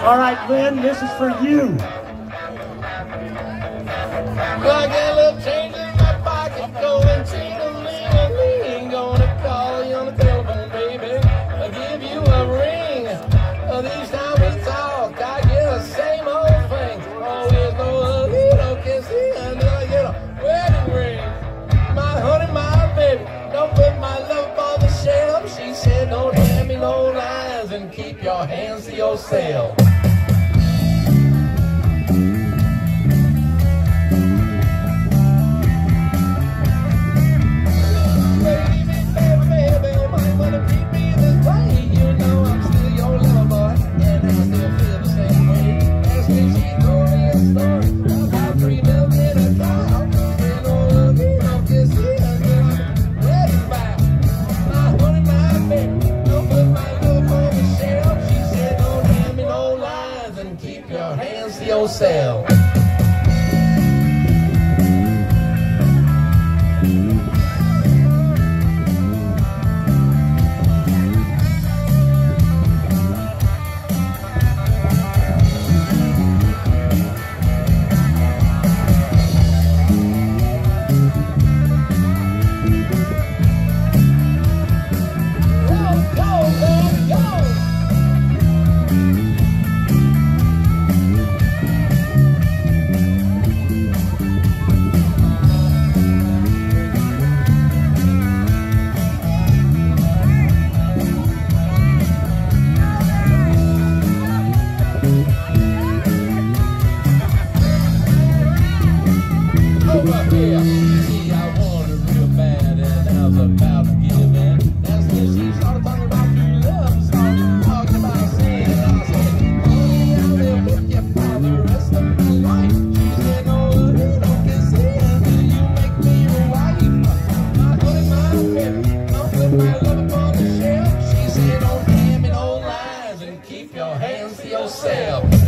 All right, Lynn, this is for you. Well, I got a little change in my pocket, going ting-a-ling-a-ling. Gonna call you on the telephone, baby. I'll give you a ring. These times we talk, I get the same old thing. Always no little kissy until I get a wedding ring. My honey, my baby, don't put my love on the shelf. She said, don't hand me no lies and keep your hands to yourself. Keep your hands to yourself. See, I wanted real bad and I was about to give in. That's when she started talking about true love, started talking about sin. I said, honey, I will with you for the rest of my life. She said, no, you don't get sin until you make me your wife. My honey, my baby, don't put my love upon the shelf. She said, don't hand me no lies and keep your hands to yourself.